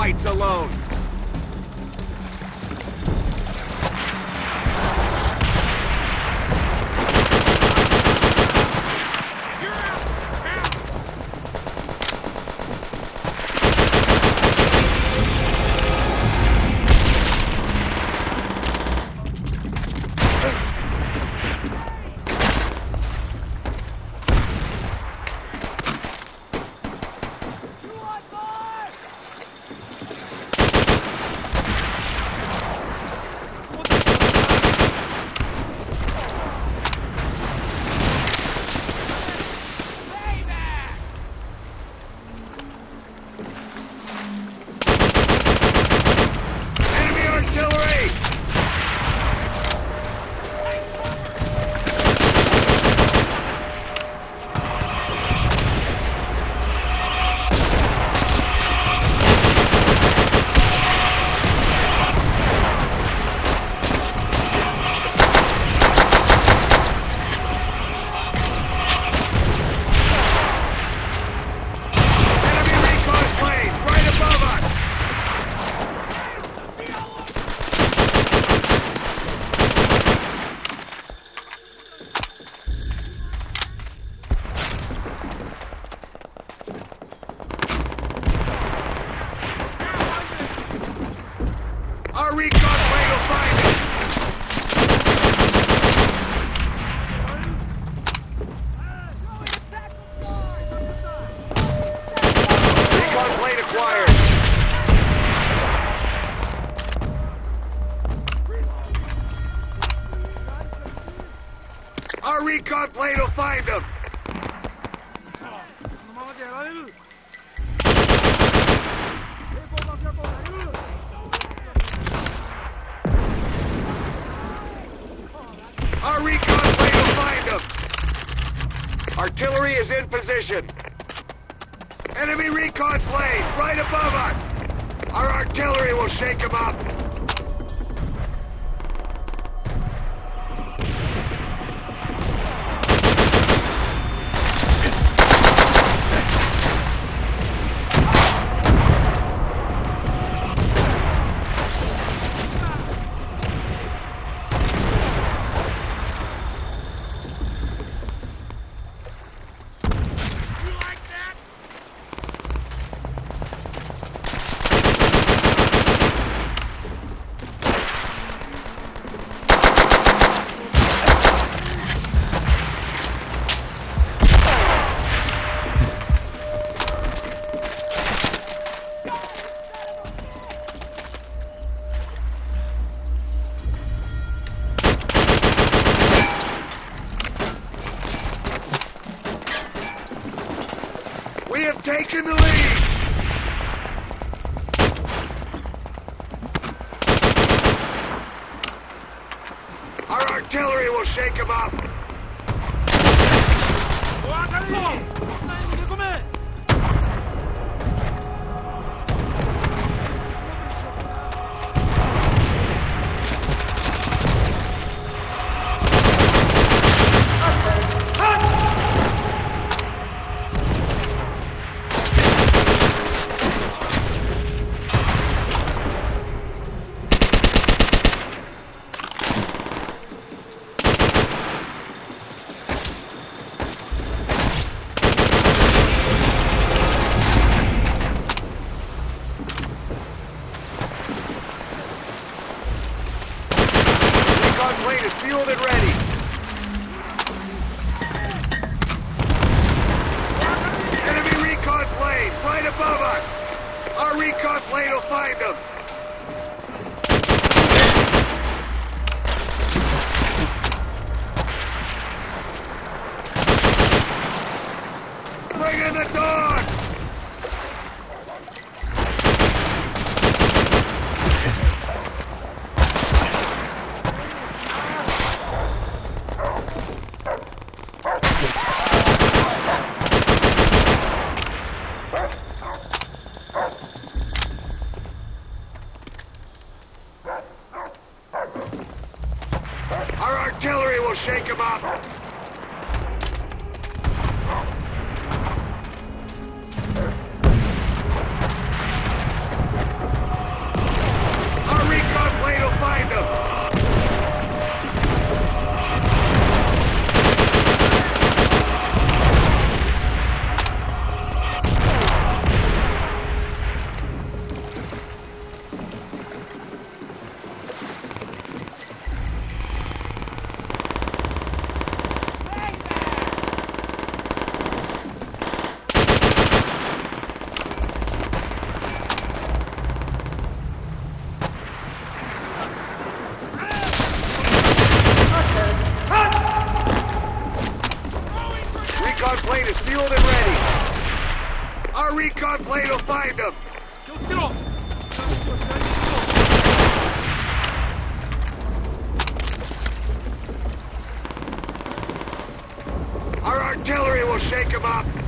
fights alone. Our recon plane will find it! Recon plane acquired! Our recon plane will find them! Our recon plane will find them! Artillery is in position. Enemy recon plane right above us! Our artillery will shake them up! We have taken the lead! Our artillery will shake them up! Plane is fueled and ready. Enemy recon plane right above us. Our recon plane will find them. Bring in the dogs! Our recon plane will find them. Our artillery will shake them up.